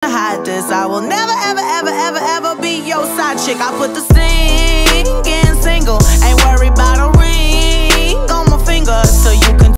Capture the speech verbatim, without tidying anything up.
hide this. I will never, ever, ever, ever, ever be your side chick. I put the scene